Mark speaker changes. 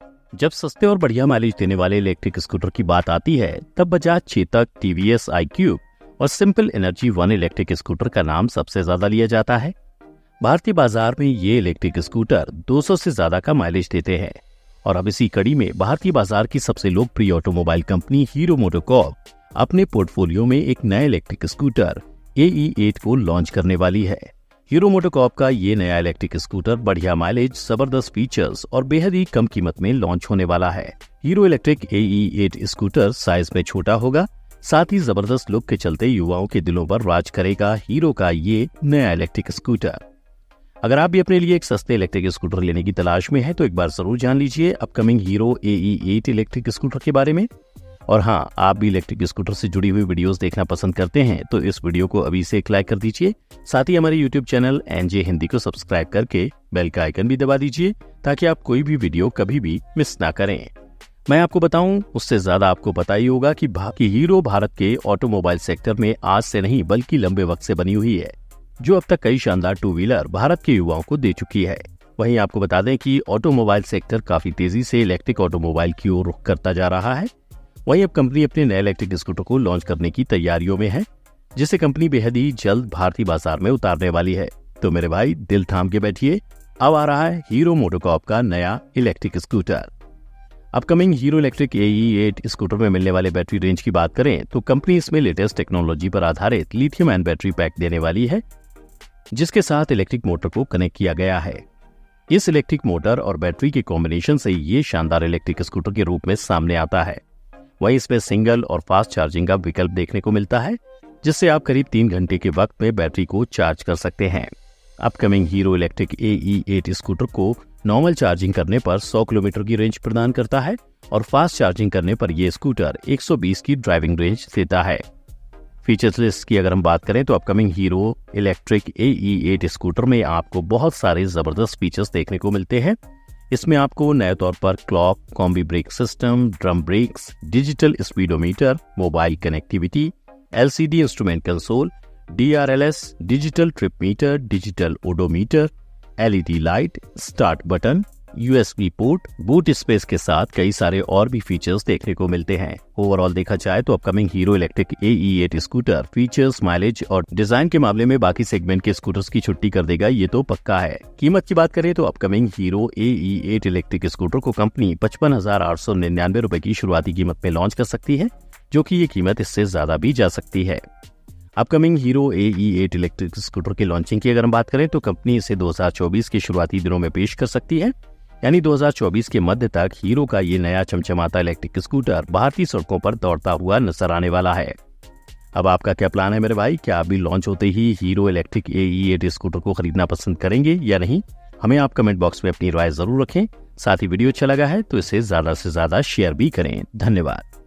Speaker 1: जब सस्ते और बढ़िया माइलेज देने वाले इलेक्ट्रिक स्कूटर की बात आती है तब बजाज चेतक, टीवीएस iQube और simple energy one electric scooter का नाम सबसे ज्यादा लिया जाता है। भारतीय बाजार में ये इलेक्ट्रिक स्कूटर 200 से ज्यादा का माइलेज देते हैं और अब इसी कड़ी में भारतीय बाजार की सबसे लोकप्रिय ऑटोमोबाइल कंपनी हीरो मोटोकॉर्प अपने पोर्टफोलियो में एक नया इलेक्ट्रिक स्कूटर AE8 को लॉन्च करने वाली है। हीरो मोटोकॉर्प का ये नया इलेक्ट्रिक स्कूटर बढ़िया माइलेज, जबरदस्त फीचर्स और बेहद ही कम कीमत में लॉन्च होने वाला है। Hero electric AE8 scooter size में छोटा होगा, साथ ही जबरदस्त लुक के चलते युवाओं के दिलों पर राज करेगा हीरो का ये नया इलेक्ट्रिक स्कूटर। अगर आप भी अपने लिए एक सस्ते इलेक्ट्रिक स्कूटर लेने की तलाश में हैं तो एक बार जरूर जान लीजिए upcoming Hero AE8 electric scooter के बारे में। और हाँ, आप भी इलेक्ट्रिक स्कूटर से जुड़ी हुई वीडियोस देखना पसंद करते हैं तो इस वीडियो को अभी से एक लाइक कर दीजिए। साथ ही हमारे YouTube चैनल NJ हिंदी को सब्सक्राइब करके बेल का आइकन भी दबा दीजिए ताकि आप कोई भी वीडियो कभी भी मिस ना करें। मैं आपको बताऊं, उससे ज्यादा आपको पता ही होगा कि हीरो भारत के ऑटोमोबाइल सेक्टर में आज से नहीं बल्कि लंबे वक्त से बनी हुई है, जो अब तक कई शानदार टू व्हीलर भारत के युवाओं को दे चुकी है। वहीं आपको बता दें कि ऑटोमोबाइल सेक्टर काफी तेजी से इलेक्ट्रिक ऑटोमोबाइल की ओर रुख करता जा रहा है। वहीं अब कंपनी अपने नए इलेक्ट्रिक स्कूटर को लॉन्च करने की तैयारियों में है, जिसे कंपनी बेहद ही जल्द भारतीय बाजार में उतारने वाली है। तो मेरे भाई दिल थाम के बैठिए, अब आ रहा है हीरो मोटोकॉर्प का नया electric scooter. Upcoming Hero electric AE8 scooter में मिलने वाले बैटरी रेंज की बात करें तो कंपनी इसमें लेटेस्ट टेक्नोलॉजी पर आधारित लिथियम आयन बैटरी पैक देने वाली है, जिसके साथ इलेक्ट्रिक मोटर को कनेक्ट किया गया है। इस इलेक्ट्रिक मोटर और बैटरी के कॉम्बिनेशन से ये शानदार इलेक्ट्रिक स्कूटर के रूप में सामने आता है। वहीं इसमें सिंगल और फास्ट चार्जिंग का विकल्प देखने को मिलता है, जिससे आप करीब 3 घंटे के वक्त में बैटरी को चार्ज कर सकते हैं। Upcoming Hero electric AE8 scooter को नॉर्मल चार्जिंग करने पर 100 किलोमीटर की रेंज प्रदान करता है और फास्ट चार्जिंग करने पर यह स्कूटर 120 की ड्राइविंग रेंज देता है। फीचर्स लिस्ट की अगर हम बात करें तो upcoming Hero electric AE8 scooter में आपको बहुत सारे जबरदस्त फीचर्स देखने को मिलते हैं। इसमें आपको नए तौर पर clock, combi brake system, drum brakes, digital speedometer, mobile connectivity, LCD instrument console, DRLS, digital trip meter, digital odometer, LED light, start button, USB port, boot space के साथ कई सारे और भी फीचर्स देखने को मिलते हैं। ओवरऑल देखा जाए तो upcoming Hero electric AE8 scooter features, mileage और डिजाइन के मामले में बाकी सेगमेंट के स्कूटर्स की छुट्टी कर देगा, ये तो पक्का है। कीमत की बात करें तो upcoming Hero AE8 electric scooter को कंपनी 55,899 रुपए की शुरुआती कीमत में लॉन्च कर सकती है, जो कि ये कीमत इससे ज्यादा भी जा सकती है। Upcoming Hero AE8 electric scooter की लॉन्चिंग की अगर हम बात करें तो कंपनी इसे 2024 के शुरुआती दिनों में पेश कर सकती है, यानी 2024 के मध्य तक हीरो का ये नया चमचमाता इलेक्ट्रिक स्कूटर भारतीय सड़कों पर दौड़ता हुआ नजर आने वाला है। अब आपका क्या प्लान है मेरे भाई? क्या आप भी लॉन्च होते ही हीरो इलेक्ट्रिक AE8 स्कूटर को खरीदना पसंद करेंगे या नहीं? हमें आप कमेंट बॉक्स में अपनी राय जरूर रखें। साथ ही वीडियो अच्छा लगा है तो इसे ज्यादा से ज्यादा शेयर भी करें। धन्यवाद।